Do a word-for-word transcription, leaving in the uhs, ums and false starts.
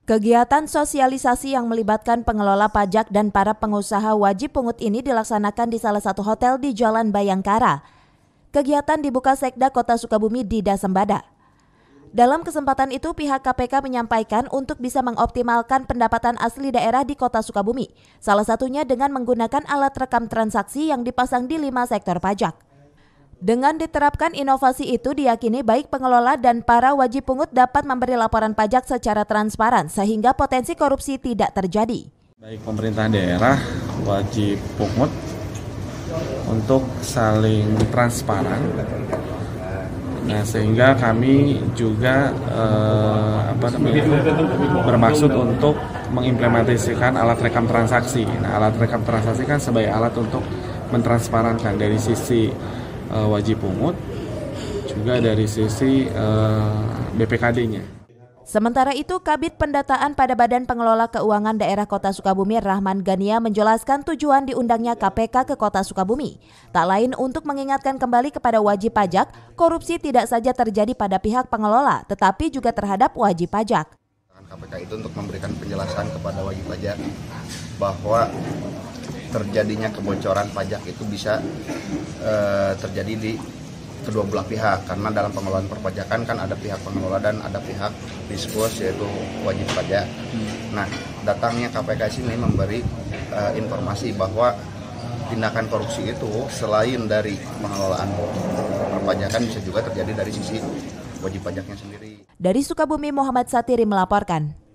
Kegiatan sosialisasi yang melibatkan pengelola pajak dan para pengusaha wajib pungut ini dilaksanakan di salah satu hotel di Jalan Bayangkara. Kegiatan dibuka Sekda Kota Sukabumi Dida Sembada. Dalam kesempatan itu, pihak K P K menyampaikan untuk bisa mengoptimalkan pendapatan asli daerah di Kota Sukabumi, salah satunya dengan menggunakan alat rekam transaksi yang dipasang di lima sektor pajak. Dengan diterapkan inovasi itu, diyakini baik pengelola dan para wajib pungut dapat memberi laporan pajak secara transparan sehingga potensi korupsi tidak terjadi. Baik pemerintah daerah, wajib pungut untuk saling transparan. Nah, sehingga kami juga eh, apa namanya, bermaksud untuk mengimplementasikan alat rekam transaksi. Nah, alat rekam transaksi kan sebagai alat untuk mentransparankan dari sisi eh, wajib pungut, juga dari sisi eh, B P K D-nya. Sementara itu, Kabid Pendataan pada Badan Pengelola Keuangan Daerah Kota Sukabumi Rahman Gania menjelaskan tujuan diundangnya K P K ke Kota Sukabumi. Tak lain untuk mengingatkan kembali kepada wajib pajak, korupsi tidak saja terjadi pada pihak pengelola, tetapi juga terhadap wajib pajak. K P K itu untuk memberikan penjelasan kepada wajib pajak bahwa terjadinya kebocoran pajak itu bisa uh, terjadi di kedua belah pihak, karena dalam pengelolaan perpajakan kan ada pihak pengelola dan ada pihak diskus yaitu wajib pajak. Nah, datangnya K P K sini memberi uh, informasi bahwa tindakan korupsi itu selain dari pengelolaan perpajakan bisa juga terjadi dari sisi wajib pajaknya sendiri. Dari Sukabumi, Muhammad Satiri melaporkan.